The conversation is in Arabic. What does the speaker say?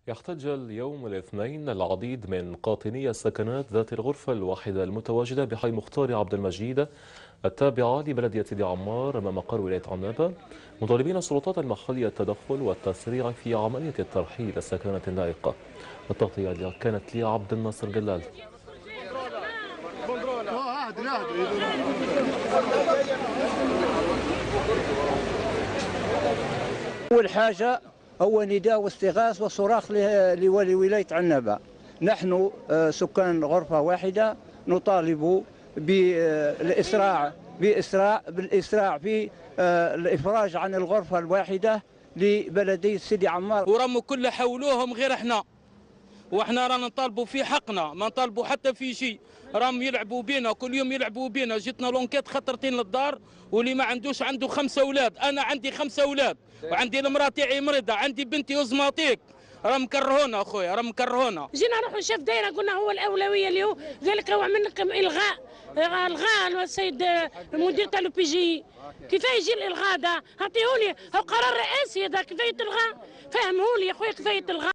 يحتج اليوم الاثنين العديد من قاطني السكنات ذات الغرفة الواحدة المتواجدة بحي مختار عبد المجيد التابعة لبلدية سيدي عمار أمام مقر ولاية عنابة، مطالبين السلطات المحلية التدخل والتسريع في عملية الترحيل السكنات اللائقة. التغطية كانت لعبد الناصر جلال. أول حاجة هو نداء واستغاث وصراخ لولي ولاية عنابة. نحن سكان غرفة واحدة نطالب بالإسراع في الإفراج عن الغرفة الواحدة لبلدية سيدي عمار. ورموا كل حولوهم غير احنا، واحنا رانا نطالبوا في حقنا، ما نطالبوا حتى في شيء. راهم يلعبوا بينا كل يوم، يلعبوا بينا. جتنا لونكيت خطرتين للدار، واللي ما عندوش عنده 5 أولاد. انا عندي 5 أولاد وعندي المراه تاعي مريضه، عندي بنتي اوزماطيك. راهم مكرهونا اخويا، راهم مكرهونا. جينا نروحوا نشوف دايره، قلنا هو الاولويه اليوم، ذلك هو منكم الغاء السيد مدير تاع بي جي. كيف يجي الالغاء ده؟ اعطيهولي، هو قرار رئاسي هذا، كيف يتلغى؟ فهمهولي يا اخويا كيف يتلغى.